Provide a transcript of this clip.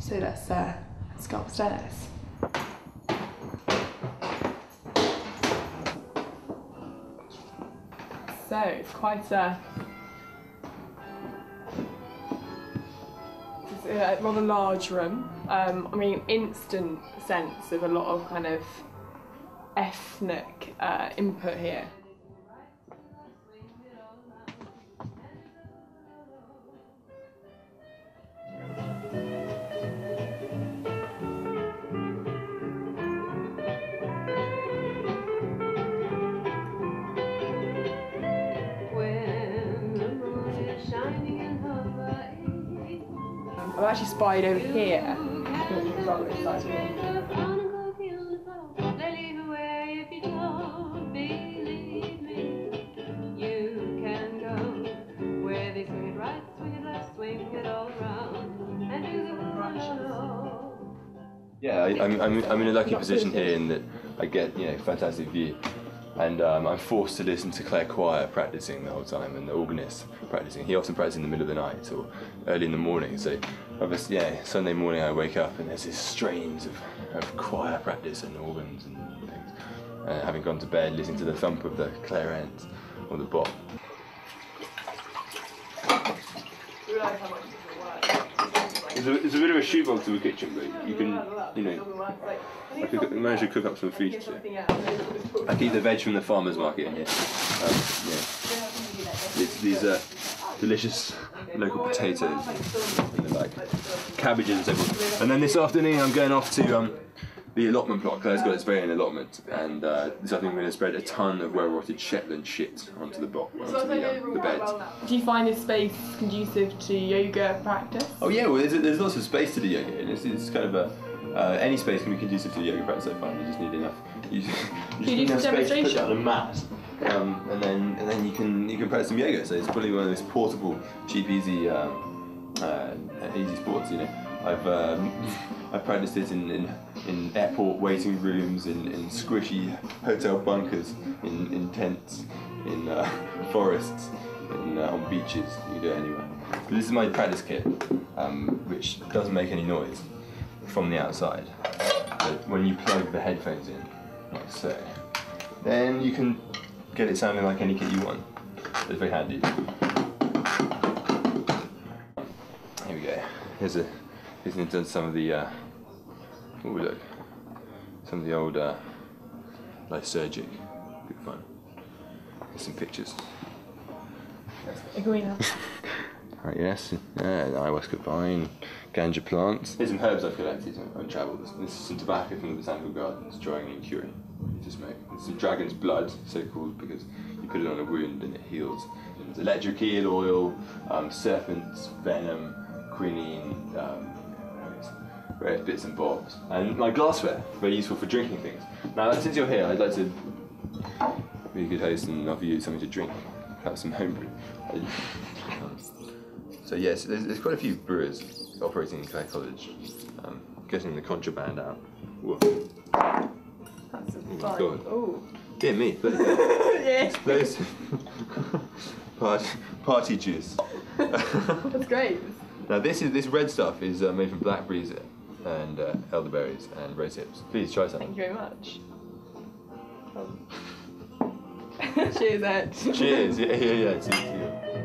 So let's go upstairs. So it's quite a rather large room. I mean, instant sense of a lot of kind of ethnic input here. I've actually spied over here. Yeah, I'm in a lucky position here in that I get, you know, fantastic view. And I'm forced to listen to Clare Choir practicing the whole time, and the organist practicing. He often practices in the middle of the night or early in the morning. So, obviously, yeah, Sunday morning I wake up and there's this strains of choir practice and organs and things. Having gone to bed, listening to the thump of the clarinets or the bot. It's a bit of a shoebox of a kitchen, but you can, you know, I managed to cook up some feasts here. I keep the veg from the farmer's market in here. Yeah. These delicious local potatoes in the bag, cabbages and so forth. And then this afternoon I'm going off to the allotment plot. Claire's got its very own allotment, and this afternoon I'm going to spread a ton of well-rotted Shetland shit onto the the beds. Do you find this space conducive to yoga practice? Oh yeah, well there's lots of space to do yoga, and it's kind of any space can be conducive to yoga practice. I find you just need enough. You just need enough space to put down a mat, and then you can practice some yoga. So it's probably one of those portable, cheap, easy sports. You know, I've practiced it in airport waiting rooms, in squishy hotel bunkers, in tents, in forests, on beaches. You can do it anywhere. But this is my practice kit, which doesn't make any noise from the outside. But when you plug the headphones in, like so, then you can get it sounding like any kit you want. It's very handy. Here we go. Here's into some of the oh look, some of the old lysergic. Good fun. Here's some pictures. Right, yes, ayahuasca vine, ganja plants. Here's some herbs I've collected on travel. This is some tobacco from the botanical gardens, drying and curing to smoke. There's some dragon's blood, so called because you put it on a wound and it heals. There's electric eel oil, serpent's venom, quinine, various bits and bobs. And my glassware, very useful for drinking things. Now, since you're here, I'd like to be a good host and offer you something to drink. Have some homebrew. So yes, there's quite a few brewers operating in Clare College, getting the contraband out. Whoa. That's fun. Oh. Dear me, Yeah. explosive. Party juice. That's great. Now this red stuff is made from blackberries and elderberries and rose hips. Please try some. Thank you very much. Cheers, Ed. Cheers. Yeah. See you.